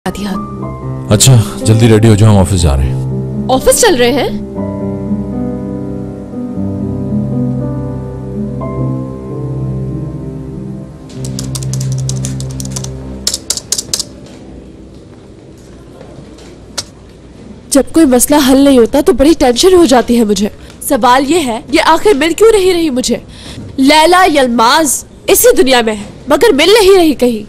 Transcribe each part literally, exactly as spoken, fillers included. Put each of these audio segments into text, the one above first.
दिया। अच्छा जल्दी रेडी हो जाओ, हम ऑफिस जा रहे हैं। ऑफिस चल रहे हैं? जब कोई मसला हल नहीं होता तो बड़ी टेंशन हो जाती है मुझे। सवाल ये है, ये आखिर मिल क्यों नहीं रही मुझे? लैला यलमाज इसी दुनिया में है मगर मिल नहीं रही कहीं।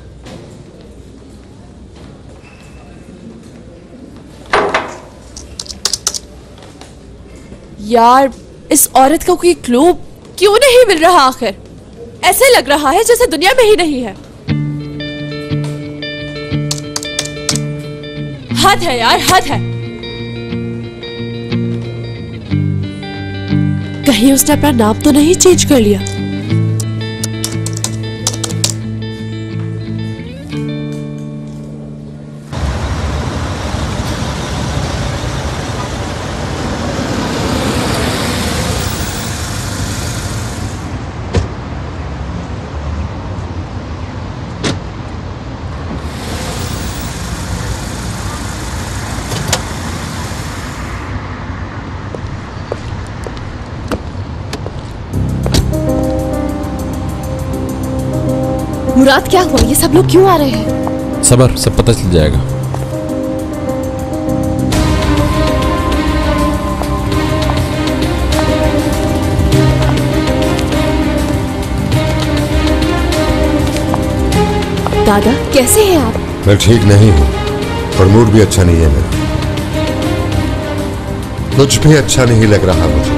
यार इस औरत का कोई क्लू क्यों नहीं मिल रहा आखिर? ऐसे लग रहा है जैसे दुनिया में ही नहीं है। हद है यार, हद है। कहीं उसने अपना नाम तो नहीं चेंज कर लिया? मुराद क्या हुआ? ये सब लोग क्यों आ रहे हैं? सबर, सब पता चल जाएगा। दादा कैसे हैं आप? मैं ठीक नहीं हूँ और मूड भी अच्छा नहीं है मेरा। कुछ भी अच्छा नहीं लग रहा मुझे।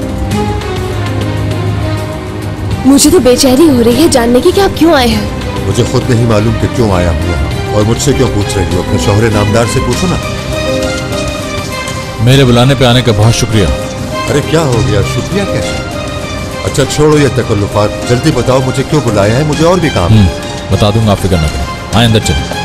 मुझे तो बेचैनी हो रही है जानने की कि आप क्यों आए हैं। मुझे खुद नहीं मालूम कि क्यों आया हूँ यहाँ, और मुझसे क्यों पूछ रही हो? अपने शौहरे नामदार से पूछो ना। मेरे बुलाने पे आने का बहुत शुक्रिया। अरे क्या हो गया, शुक्रिया कैसे? अच्छा छोड़ो ये तकल्लुफात, जल्दी बताओ मुझे क्यों बुलाया है? मुझे और भी काम है। बता दूंगा, आप फिक्र न करें। आए अंदर चलो।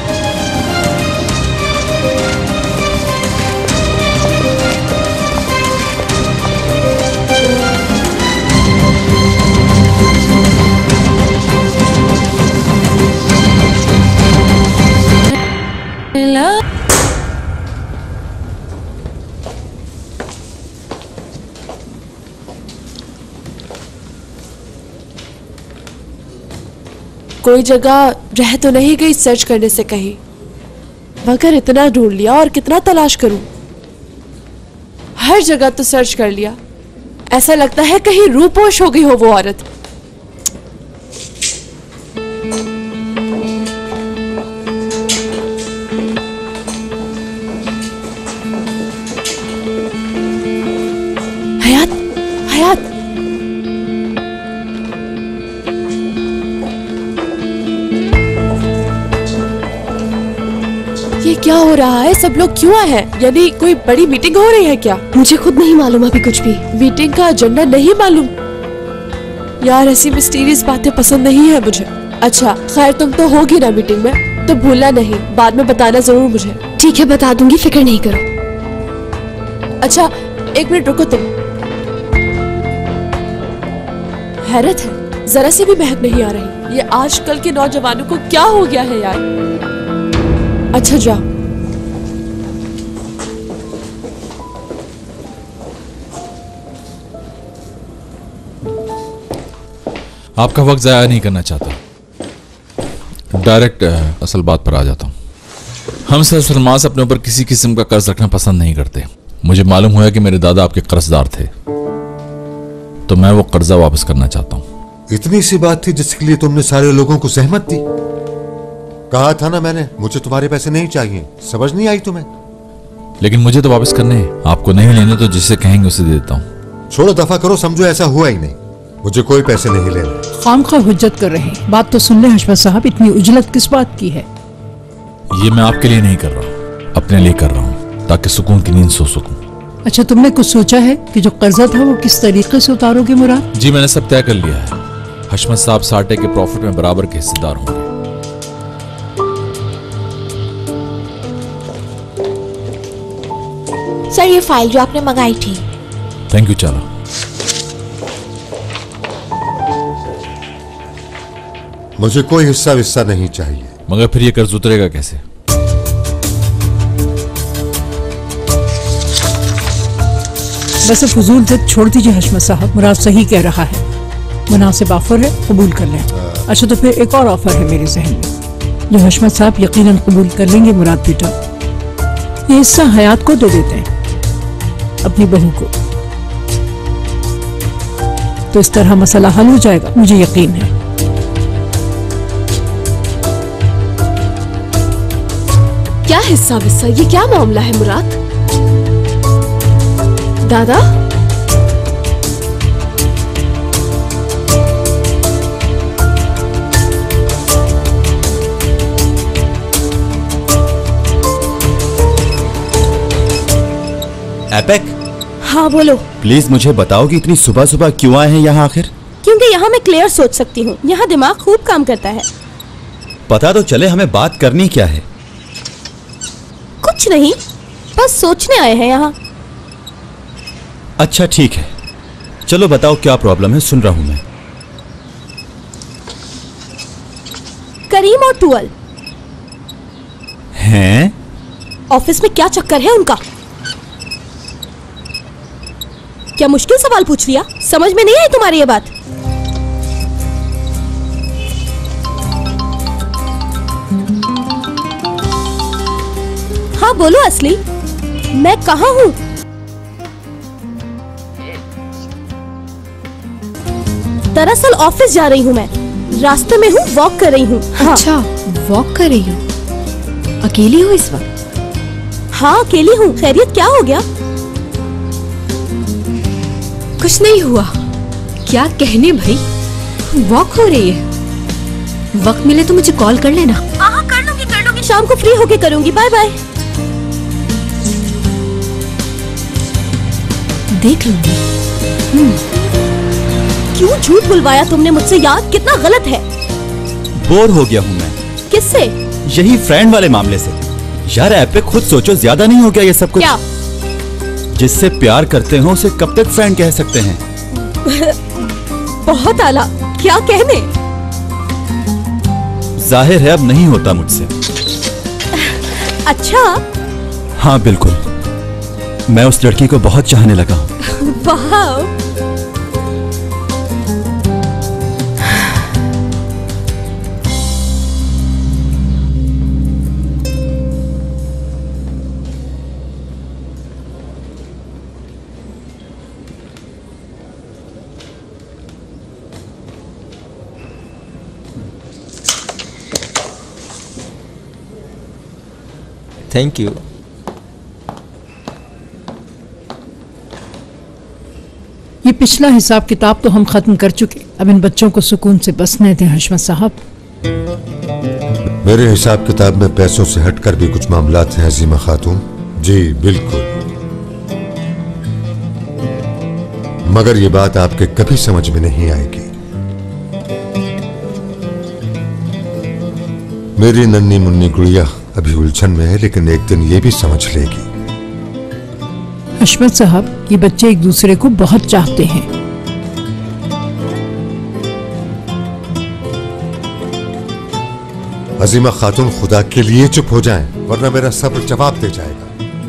कोई जगह रह तो नहीं गई सर्च करने से कहीं, मगर इतना ढूंढ लिया और कितना तलाश करूं। हर जगह तो सर्च कर लिया, ऐसा लगता है कहीं रूपोश हो गई हो वो औरत। हयात, हयात ये क्या हो रहा है? सब लोग क्यों आए हैं? यानी कोई बड़ी मीटिंग हो रही है क्या? मुझे खुद नहीं मालूम अभी कुछ भी। मीटिंग का एजेंडा नहीं मालूम? यार ऐसी मिस्टीरियस बातें पसंद नहीं है मुझे। अच्छा खैर, तुम तो होगी ना मीटिंग में, तो भूलना नहीं, बाद में बताना जरूर मुझे। ठीक है बता दूंगी, फिक्र नहीं करो। अच्छा एक मिनट रुको तुम। हैरत है, जरा सी भी महक नहीं आ रही। ये आजकल के नौजवानों को क्या हो गया है यार। अच्छा जाओ। आपका वक्त जाया नहीं करना चाहता, डायरेक्ट असल बात पर आ जाता हूँ। हम सरसरमास अपने ऊपर किसी किस्म का कर्ज रखना पसंद नहीं करते। मुझे मालूम हुआ कि मेरे दादा आपके कर्जदार थे, तो मैं वो कर्जा वापस करना चाहता हूँ। इतनी सी बात थी जिसके लिए तुमने सारे लोगों को सहमत दी? कहा था ना मैंने, मुझे तुम्हारे पैसे नहीं चाहिए। समझ नहीं आई तुम्हें? लेकिन मुझे तो वापस करने हैं। आपको नहीं लेने तो जिसे कहेंगे उसे दे देता हूँ। छोड़ो, दफा करो, समझो ऐसा हुआ ही नहीं। मुझे कोई पैसे नहीं लेने। खामखा हुज्जत कर रहे हैं। बात तो सुन ले हशमत साहब, इतनी उजलत किस बात की है? ये मैं आपके लिए नहीं कर रहा, अपने लिए कर रहा हूँ, ताकि सुकून की नींद सो सकूं। अच्छा तुमने कुछ सोचा है कि जो कर्जा था वो किस तरीके से उतारोगे मुराद? जी मैंने सब तय कर लिया है। हशमत साहब साटे के प्रॉफिट में बराबर के हिस्सेदार होंगे। सर ये फाइल जो आपने मंगाई थी। थैंक यू चाला। मुझे कोई हिस्सा विस्सा नहीं चाहिए। मगर फिर ये कर्ज उतरेगा कैसे? वैसे फजूल जिद छोड़ दीजिए हशमत साहब, मुराद सही कह रहा है, मुनासिब ऑफर है, कबूल कर लें। अच्छा तो फिर एक और ऑफर है मेरे जहन में जो हशमत साहब यकीनन कबूल कर लेंगे। मुराद बेटा, ये हिस्सा हयात को दे देते हैं, अपनी बहू को, तो इस तरह मसला हल हो जाएगा, मुझे यकीन है। क्या हिस्सा विस्सा, ये क्या मामला है मुराद? दादा एपेक, हाँ बोलो। प्लीज मुझे बताओ कि इतनी सुबह सुबह क्यों आए हैं यहाँ आखिर? क्योंकि यहाँ मैं क्लियर सोच सकती हूँ, यहाँ दिमाग खूब काम करता है। पता तो चले हमें बात करनी क्या है। कुछ नहीं, बस सोचने आए हैं यहाँ। अच्छा ठीक है, चलो बताओ क्या प्रॉब्लम है, सुन रहा हूँ मैं। करीम और टुअल हैं? ऑफिस में क्या चक्कर है उनका? क्या मुश्किल सवाल पूछ लिया? समझ में नहीं आई तुम्हारी ये बात? हाँ बोलो असली, मैं कहाँ हूँ? दरअसल ऑफिस जा रही हूँ मैं, रास्ते में हूँ, वॉक कर रही हूँ। हाँ। अच्छा वॉक कर रही हो, अकेली हो इस वक्त? हाँ अकेली हूँ। खैरियत, क्या हो गया? कुछ नहीं हुआ। क्या कहने भाई, वॉक हो रही है, वक्त मिले तो मुझे कॉल कर लेना। हाँ कर लूंगी कर लूंगी, शाम को फ्री होके करूंगी। Bye bye. देख लूंगी। क्यों झूठ बुलवाया तुमने मुझसे यार, कितना गलत है। बोर हो गया हूँ मैं। किससे? यही फ्रेंड वाले मामले से। यार एपिक, खुद सोचो, ज्यादा नहीं हो गया ये सब कुछ? क्या? जिससे प्यार करते हो उसे कब तक फ्रेंड कह सकते हैं? बहुत आला, क्या कहने। जाहिर है अब नहीं होता मुझसे। अच्छा। हाँ बिल्कुल, मैं उस लड़की को बहुत चाहने लगा हूँ। वाह। Thank you. ये पिछला हिसाब किताब तो हम खत्म कर चुके, अब इन बच्चों को सुकून से बसने दें हशमत साहब। मेरे हिसाब किताब में पैसों से हटकर भी कुछ मामलात हैं अजीमा खातून। जी बिल्कुल, मगर ये बात आपके कभी समझ में नहीं आएगी। मेरी नन्ही मुन्नी गुड़िया अभी उलझन में है, लेकिन एक दिन ये भी समझ लेगी। हशमत साहब, ये बच्चे एक दूसरे को बहुत चाहते हैं। अजीमा खातून, खुदा के लिए चुप हो जाएं, वरना मेरा सब्र जवाब दे जाएगा।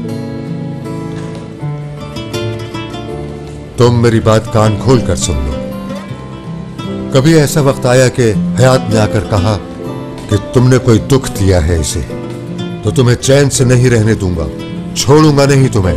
तुम मेरी बात कान खोल कर सुन लो। कभी ऐसा वक्त आया कि हयात ने आकर कहा कि तुमने कोई दुख दिया है इसे, तो तुम्हें चैन से नहीं रहने दूंगा, छोड़ूंगा नहीं तुम्हें।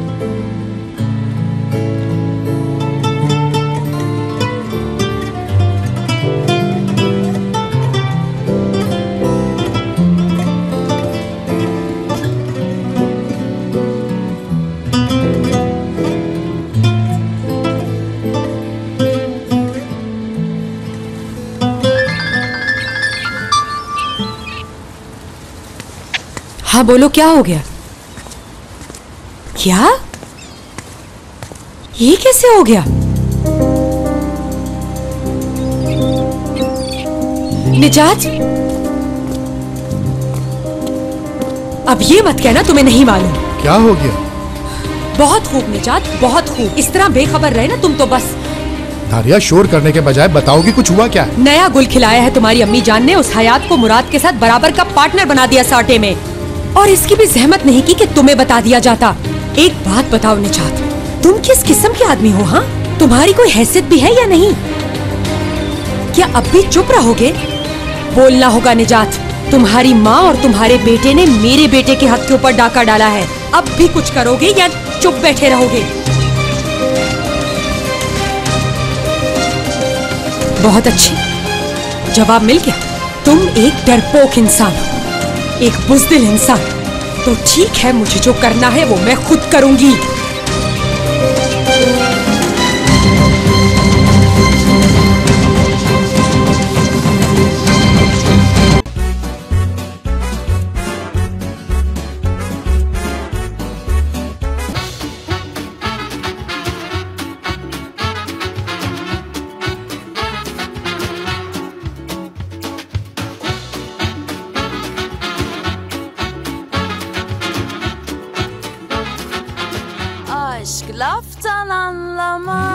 हाँ बोलो, क्या हो गया? क्या? ये कैसे हो गया? निजात, अब ये मत कहना तुम्हें नहीं मालूम। क्या हो गया? बहुत खूब निजात, बहुत खूब। इस तरह बेखबर रहे ना तुम तो बस। धारिया, शोर करने के बजाय बताओ कि कुछ हुआ क्या? नया गुल खिलाया है तुम्हारी अम्मी जान ने। उस हयात को मुराद के साथ बराबर का पार्टनर बना दिया साटे में, और इसकी भी जहमत नहीं की कि तुम्हें बता दिया जाता। एक बात बताओ निजात, तुम किस किस्म के आदमी हो? हाँ, तुम्हारी कोई हैसियत भी है या नहीं? क्या अब भी चुप रहोगे? बोलना होगा निजात। तुम्हारी माँ और तुम्हारे बेटे ने मेरे बेटे के हाथ के ऊपर डाका डाला है। अब भी कुछ करोगे या चुप बैठे रहोगे? बहुत अच्छी, जवाब मिल गया। तुम एक डरपोक इंसान हो, एक बुज़दिल इंसान। तो ठीक है, मुझे जो करना है वो मैं खुद करूंगी। Aşk laftan anlamaz.